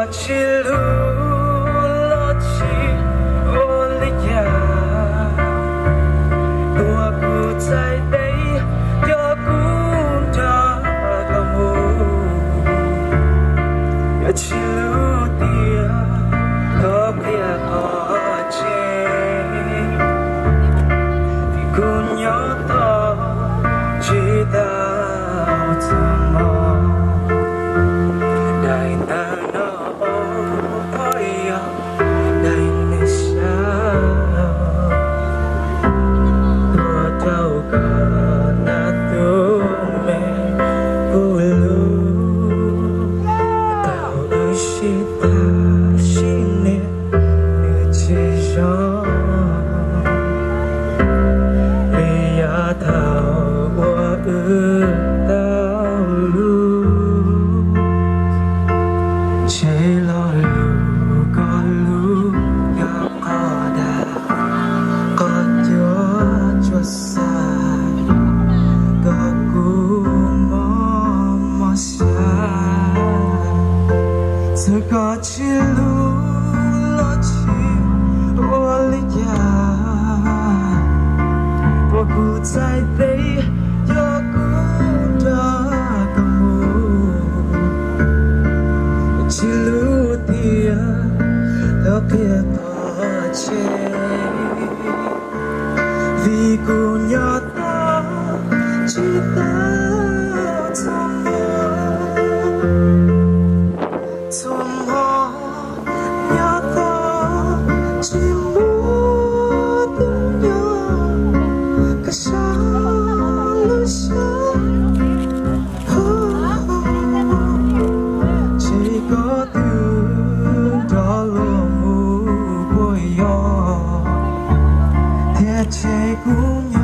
chỉ lu lo chỉ ô lý nhà tua cụ trái đây cho cũng cho lòng hồ chỉ lu tia có kia có che vì cô nhớ to chỉ đau thương mơ đại ta nó ôi đại nề xa tua trâu cả na tu mẹ cô lu tao ơi chỉ ta chỉ nè nè chỉ cho bây giờ thao qua tao lu chế lo lu có lu ya có đã có chúa xa có cú mò xa giờ có chỉ lu lo chỉ ô lý ya và cụ trái đây cho cụ đã cầm chỉ lưu tia đó kia có che vì cô nhớ ta chỉ ta thương mơ nhớ ta chỉ muốn từng nhớ cái sáng lúc sáng chỉ có tiếng đó luôn mù bôi yo thế chế cũng